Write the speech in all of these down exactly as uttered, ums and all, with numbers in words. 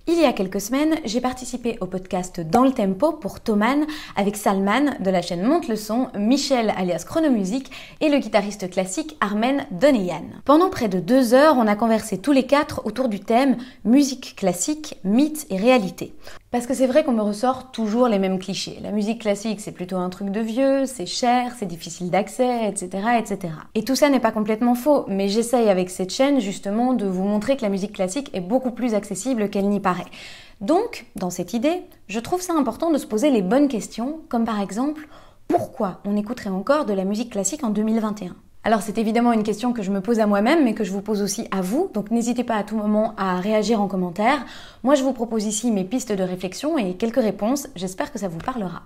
Il y a quelques semaines, j'ai participé au podcast Dans le Tempo pour Thomann avec Salman de la chaîne Monte le Son, Michel alias Chronomusique et le guitariste classique Armen Doneyan. Pendant près de deux heures, on a conversé tous les quatre autour du thème musique classique, mythe et réalité. Parce que c'est vrai qu'on me ressort toujours les mêmes clichés. La musique classique, c'est plutôt un truc de vieux, c'est cher, c'est difficile d'accès, et cetera, et cetera. Et tout ça n'est pas complètement faux, mais j'essaye avec cette chaîne justement de vous montrer que la musique classique est beaucoup plus accessible qu'elle n'y paraît. Donc, dans cette idée, je trouve ça important de se poser les bonnes questions, comme par exemple, pourquoi on écouterait encore de la musique classique en deux mille vingt et un ? Alors c'est évidemment une question que je me pose à moi-même, mais que je vous pose aussi à vous, donc n'hésitez pas à tout moment à réagir en commentaire. Moi je vous propose ici mes pistes de réflexion et quelques réponses, j'espère que ça vous parlera.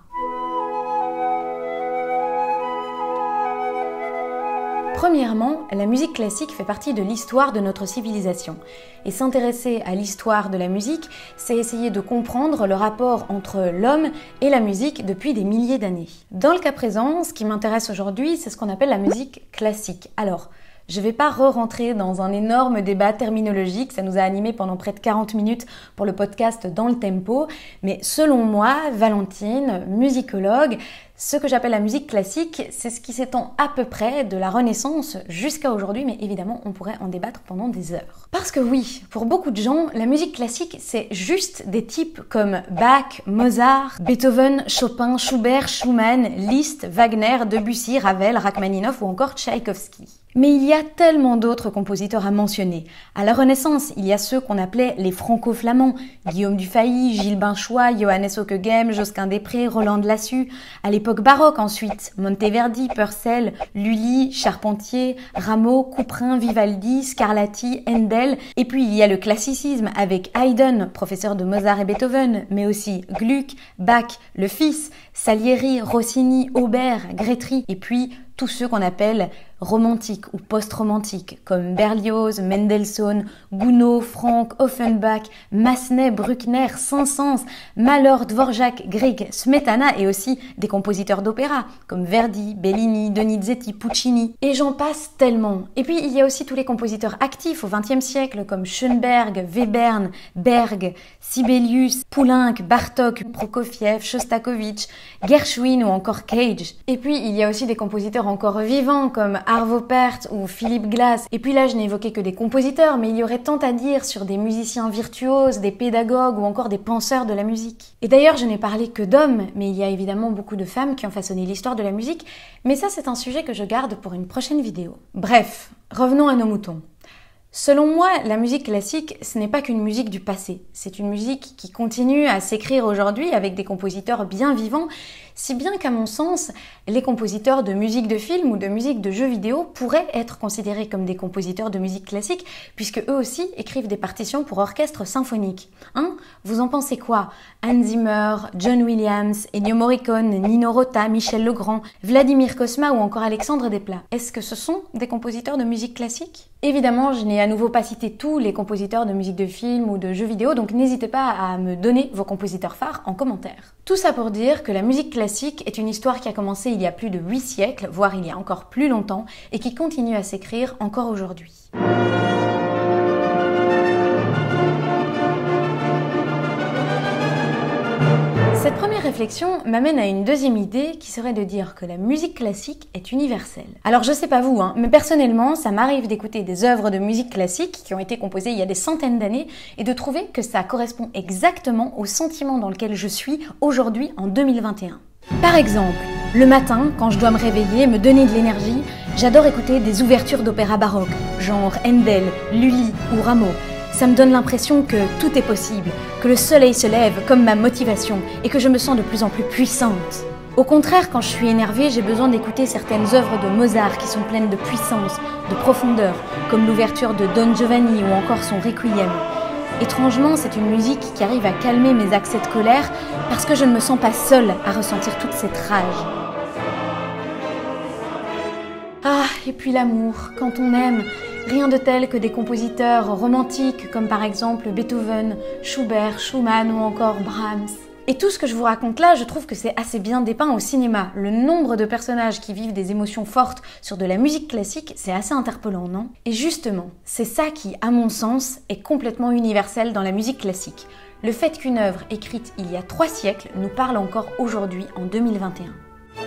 Premièrement, la musique classique fait partie de l'histoire de notre civilisation. Et s'intéresser à l'histoire de la musique, c'est essayer de comprendre le rapport entre l'homme et la musique depuis des milliers d'années. Dans le cas présent, ce qui m'intéresse aujourd'hui, c'est ce qu'on appelle la musique classique. Alors, je ne vais pas re-rentrer dans un énorme débat terminologique, ça nous a animés pendant près de quarante minutes pour le podcast Dans le Tempo, mais selon moi, Valentine, musicologue, ce que j'appelle la musique classique, c'est ce qui s'étend à peu près de la Renaissance jusqu'à aujourd'hui, mais évidemment, on pourrait en débattre pendant des heures. Parce que oui, pour beaucoup de gens, la musique classique, c'est juste des types comme Bach, Mozart, Beethoven, Chopin, Schubert, Schumann, Liszt, Wagner, Debussy, Ravel, Rachmaninoff ou encore Tchaïkovski. Mais il y a tellement d'autres compositeurs à mentionner. À la Renaissance, il y a ceux qu'on appelait les franco-flamands, Guillaume Dufay, Gilles Binchois, Johannes Ockeghem, Josquin des Prés, Roland de Lassus. À l'époque baroque ensuite, Monteverdi, Purcell, Lully, Charpentier, Rameau, Couperin, Vivaldi, Scarlatti, Handel. Et puis il y a le classicisme avec Haydn, professeur de Mozart et Beethoven, mais aussi Gluck, Bach, le fils, Salieri, Rossini, Auber, Grétry, et puis tous ceux qu'on appelle romantiques ou post-romantiques, comme Berlioz, Mendelssohn, Gounod, Franck, Offenbach, Massenet, Bruckner, Saint-Saëns, Mahler, Dvorak, Grieg, Smetana et aussi des compositeurs d'opéra, comme Verdi, Bellini, Donizetti, Puccini, et j'en passe tellement. Et puis il y a aussi tous les compositeurs actifs au vingtième siècle, comme Schoenberg, Webern, Berg, Sibelius, Poulenc, Bartók, Prokofiev, Shostakovich, Gershwin ou encore Cage. Et puis il y a aussi des compositeurs encore vivants comme Arvo Pärt ou Philip Glass. Et puis là, je n'ai évoqué que des compositeurs, mais il y aurait tant à dire sur des musiciens virtuoses, des pédagogues ou encore des penseurs de la musique. Et d'ailleurs, je n'ai parlé que d'hommes, mais il y a évidemment beaucoup de femmes qui ont façonné l'histoire de la musique, mais ça, c'est un sujet que je garde pour une prochaine vidéo. Bref, revenons à nos moutons. Selon moi, la musique classique, ce n'est pas qu'une musique du passé. C'est une musique qui continue à s'écrire aujourd'hui avec des compositeurs bien vivants, si bien qu'à mon sens, les compositeurs de musique de film ou de musique de jeux vidéo pourraient être considérés comme des compositeurs de musique classique, puisque eux aussi écrivent des partitions pour orchestre symphonique. Hein ? Vous en pensez quoi ? Hans Zimmer, John Williams, Ennio Morricone, Nino Rota, Michel Legrand, Vladimir Cosma ou encore Alexandre Desplat. Est-ce que ce sont des compositeurs de musique classique ? Évidemment, je n'ai à nouveau pas cité tous les compositeurs de musique de film ou de jeux vidéo, donc n'hésitez pas à me donner vos compositeurs phares en commentaire. Tout ça pour dire que la musique classique est une histoire qui a commencé il y a plus de huit siècles, voire il y a encore plus longtemps, et qui continue à s'écrire encore aujourd'hui. Cette première réflexion m'amène à une deuxième idée qui serait de dire que la musique classique est universelle. Alors je sais pas vous, hein, mais personnellement, ça m'arrive d'écouter des œuvres de musique classique qui ont été composées il y a des centaines d'années et de trouver que ça correspond exactement au sentiment dans lequel je suis aujourd'hui en deux mille vingt et un. Par exemple, le matin, quand je dois me réveiller, me donner de l'énergie, j'adore écouter des ouvertures d'opéra baroque, genre Handel, Lully ou Rameau. Ça me donne l'impression que tout est possible, que le soleil se lève comme ma motivation et que je me sens de plus en plus puissante. Au contraire, quand je suis énervée, j'ai besoin d'écouter certaines œuvres de Mozart qui sont pleines de puissance, de profondeur, comme l'ouverture de Don Giovanni ou encore son Requiem. Étrangement, c'est une musique qui arrive à calmer mes accès de colère parce que je ne me sens pas seule à ressentir toute cette rage. Ah, et puis l'amour, quand on aime, rien de tel que des compositeurs romantiques comme par exemple Beethoven, Schubert, Schumann ou encore Brahms. Et tout ce que je vous raconte là, je trouve que c'est assez bien dépeint au cinéma. Le nombre de personnages qui vivent des émotions fortes sur de la musique classique, c'est assez interpellant, non ? Et justement, c'est ça qui, à mon sens, est complètement universel dans la musique classique. Le fait qu'une œuvre écrite il y a trois siècles nous parle encore aujourd'hui en deux mille vingt et un.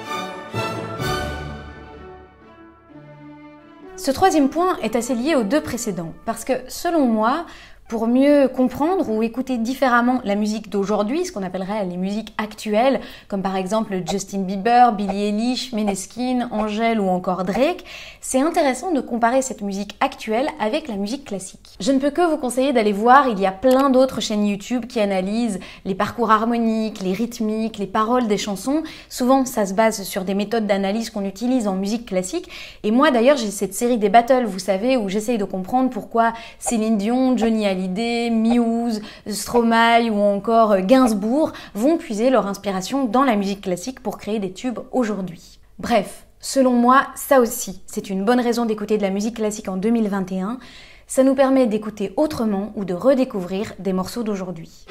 Ce troisième point est assez lié aux deux précédents, parce que selon moi, pour mieux comprendre ou écouter différemment la musique d'aujourd'hui, ce qu'on appellerait les musiques actuelles, comme par exemple Justin Bieber, Billie Eilish, Måneskin, Angèle ou encore Drake, c'est intéressant de comparer cette musique actuelle avec la musique classique. Je ne peux que vous conseiller d'aller voir, il y a plein d'autres chaînes YouTube qui analysent les parcours harmoniques, les rythmiques, les paroles des chansons. Souvent, ça se base sur des méthodes d'analyse qu'on utilise en musique classique. Et moi d'ailleurs, j'ai cette série des battles, vous savez, où j'essaye de comprendre pourquoi Céline Dion, Johnny Hallyday, Muse, Stromae ou encore Gainsbourg vont puiser leur inspiration dans la musique classique pour créer des tubes aujourd'hui. Bref, selon moi, ça aussi, c'est une bonne raison d'écouter de la musique classique en deux mille vingt et un. Ça nous permet d'écouter autrement ou de redécouvrir des morceaux d'aujourd'hui.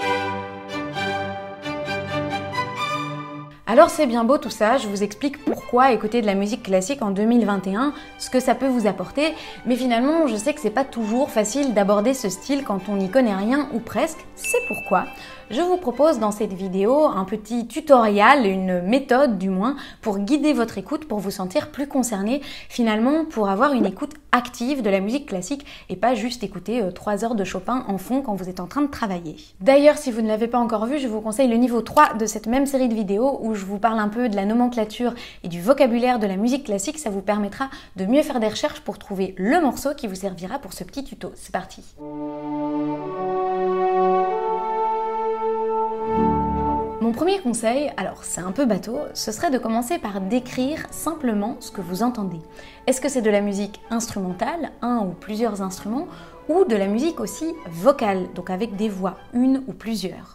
Alors c'est bien beau tout ça, je vous explique pourquoi écouter de la musique classique en deux mille vingt et un, ce que ça peut vous apporter, mais finalement je sais que c'est pas toujours facile d'aborder ce style quand on n'y connaît rien ou presque, c'est pourquoi je vous propose dans cette vidéo un petit tutoriel, une méthode du moins, pour guider votre écoute, pour vous sentir plus concerné, finalement pour avoir une écoute active de la musique classique et pas juste écouter trois heures de Chopin en fond quand vous êtes en train de travailler. D'ailleurs, si vous ne l'avez pas encore vu, je vous conseille le niveau trois de cette même série de vidéos où je vous parle un peu de la nomenclature et du vocabulaire de la musique classique. Ça vous permettra de mieux faire des recherches pour trouver le morceau qui vous servira pour ce petit tuto. C'est parti! Mon premier conseil, alors c'est un peu bateau, ce serait de commencer par décrire simplement ce que vous entendez. Est-ce que c'est de la musique instrumentale, un ou plusieurs instruments, ou de la musique aussi vocale, donc avec des voix, une ou plusieurs?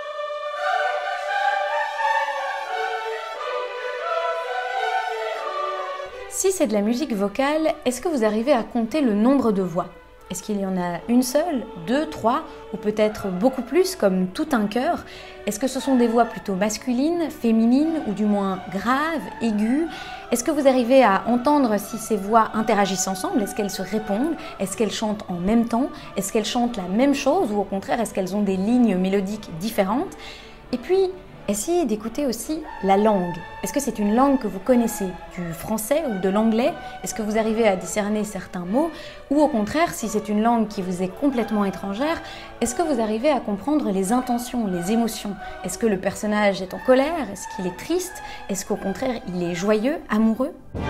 Si c'est de la musique vocale, est-ce que vous arrivez à compter le nombre de voix? Est-ce qu'il y en a une seule, deux, trois, ou peut-être beaucoup plus, comme tout un chœur? Est-ce que ce sont des voix plutôt masculines, féminines, ou du moins graves, aiguës? Est-ce que vous arrivez à entendre si ces voix interagissent ensemble? Est-ce qu'elles se répondent? Est-ce qu'elles chantent en même temps? Est-ce qu'elles chantent la même chose, ou au contraire, est-ce qu'elles ont des lignes mélodiques différentes? Et puis, essayez d'écouter aussi la langue. Est-ce que c'est une langue que vous connaissez, du français ou de l'anglais? Est-ce que vous arrivez à discerner certains mots? Ou au contraire, si c'est une langue qui vous est complètement étrangère, est-ce que vous arrivez à comprendre les intentions, les émotions? Est-ce que le personnage est en colère? Est-ce qu'il est triste? Est-ce qu'au contraire, il est joyeux, amoureux?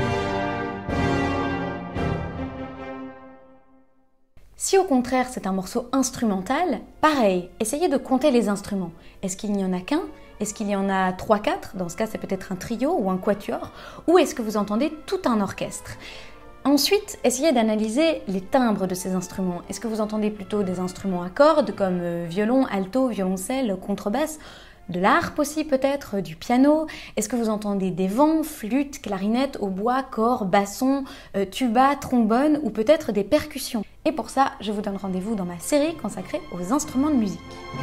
Si au contraire c'est un morceau instrumental, pareil, essayez de compter les instruments. Est-ce qu'il n'y en a qu'un? Est-ce qu'il y en a trois quatre? Dans ce cas, c'est peut-être un trio ou un quatuor. Ou est-ce que vous entendez tout un orchestre? Ensuite, essayez d'analyser les timbres de ces instruments. Est-ce que vous entendez plutôt des instruments à cordes comme violon, alto, violoncelle, contrebasse? De la harpe aussi peut-être, du piano? Est-ce que vous entendez des vents, flûte, clarinette, hautbois, cor, basson, euh, tuba, trombone ou peut-être des percussions? Et pour ça, je vous donne rendez-vous dans ma série consacrée aux instruments de musique.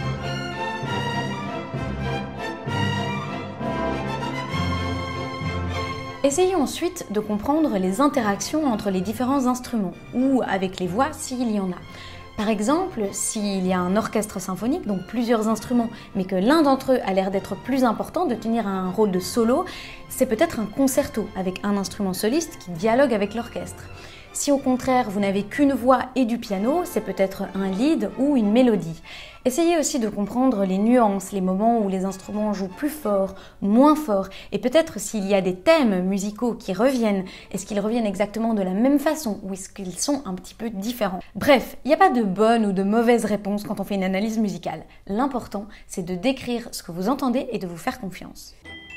Essayez ensuite de comprendre les interactions entre les différents instruments, ou avec les voix s'il y en a. Par exemple, s'il y a un orchestre symphonique, donc plusieurs instruments, mais que l'un d'entre eux a l'air d'être plus important, de tenir un rôle de solo, c'est peut-être un concerto avec un instrument soliste qui dialogue avec l'orchestre. Si au contraire vous n'avez qu'une voix et du piano, c'est peut-être un lead ou une mélodie. Essayez aussi de comprendre les nuances, les moments où les instruments jouent plus fort, moins fort, et peut-être s'il y a des thèmes musicaux qui reviennent, est-ce qu'ils reviennent exactement de la même façon ou est-ce qu'ils sont un petit peu différents? Bref, il n'y a pas de bonne ou de mauvaise réponse quand on fait une analyse musicale. L'important, c'est de décrire ce que vous entendez et de vous faire confiance.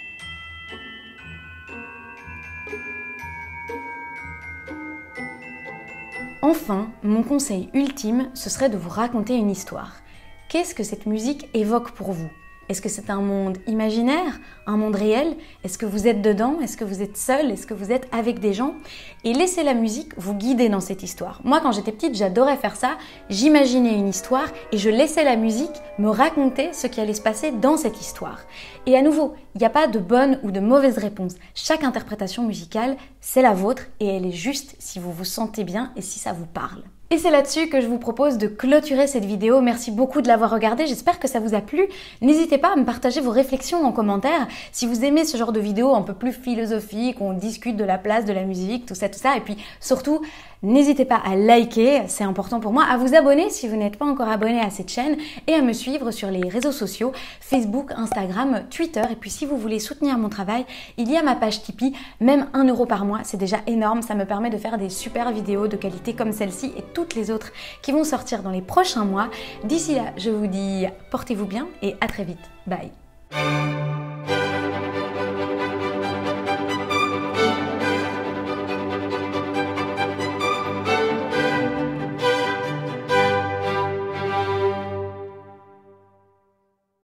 Enfin, mon conseil ultime, ce serait de vous raconter une histoire. Qu'est-ce que cette musique évoque pour vous? Est-ce que c'est un monde imaginaire? Un monde réel? Est-ce que vous êtes dedans? Est-ce que vous êtes seul? Est-ce que vous êtes avec des gens? Et laissez la musique vous guider dans cette histoire. Moi, quand j'étais petite, j'adorais faire ça. J'imaginais une histoire et je laissais la musique me raconter ce qui allait se passer dans cette histoire. Et à nouveau, il n'y a pas de bonne ou de mauvaise réponse. Chaque interprétation musicale, c'est la vôtre et elle est juste si vous vous sentez bien et si ça vous parle. Et c'est là-dessus que je vous propose de clôturer cette vidéo. Merci beaucoup de l'avoir regardée, j'espère que ça vous a plu. N'hésitez pas à me partager vos réflexions en commentaire. Si vous aimez ce genre de vidéos un peu plus philosophiques, où on discute de la place de la musique, tout ça, tout ça. Et puis surtout, n'hésitez pas à liker, c'est important pour moi, à vous abonner si vous n'êtes pas encore abonné à cette chaîne et à me suivre sur les réseaux sociaux, Facebook, Instagram, Twitter. Et puis si vous voulez soutenir mon travail, il y a ma page Tipeee, même un euro par mois, c'est déjà énorme. Ça me permet de faire des super vidéos de qualité comme celle-ci et toutes les autres qui vont sortir dans les prochains mois. D'ici là, je vous dis portez-vous bien et à très vite. Bye.